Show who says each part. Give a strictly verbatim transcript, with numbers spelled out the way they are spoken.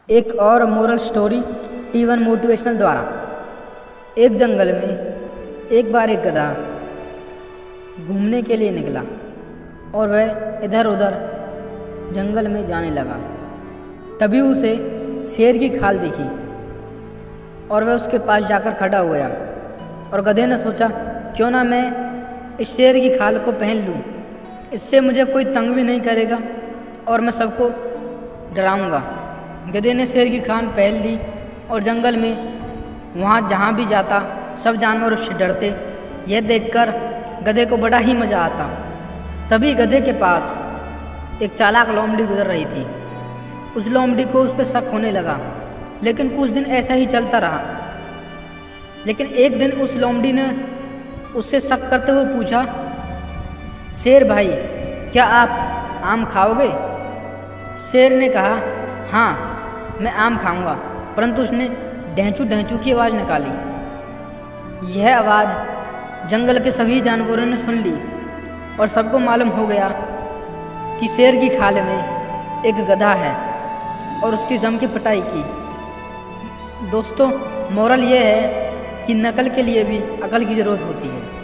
Speaker 1: एक और moral story T one motivational द्वारा। एक जंगल में एक बार एक गधा घूमने के लिए निकला और वह इधर उधर जंगल में जाने लगा। तभी उसे शेर की खाल दिखी और वह उसके पास जाकर खड़ा हो गया और गधे ने सोचा, क्यों ना मैं इस शेर की खाल को पहन लूँ, इससे मुझे कोई तंग भी नहीं करेगा और मैं सबको डराऊँगा। गधे ने शेर की खाल पहन ली और जंगल में वहाँ जहाँ भी जाता सब जानवर उससे डरते। यह देखकर गधे को बड़ा ही मज़ा आता। तभी गधे के पास एक चालाक लोमड़ी गुजर रही थी। उस लोमड़ी को उस पर शक होने लगा, लेकिन कुछ दिन ऐसा ही चलता रहा। लेकिन एक दिन उस लोमड़ी ने उससे शक करते हुए पूछा, शेर भाई, क्या आप आम खाओगे? शेर ने कहा, हाँ मैं आम खाऊंगा, परंतु उसने ढेंचू ढेंचू की आवाज़ निकाली। यह आवाज़ जंगल के सभी जानवरों ने सुन ली और सबको मालूम हो गया कि शेर की खाल में एक गधा है और उसकी जम की पिटाई की। दोस्तों, मोरल ये है कि नकल के लिए भी अकल की ज़रूरत होती है।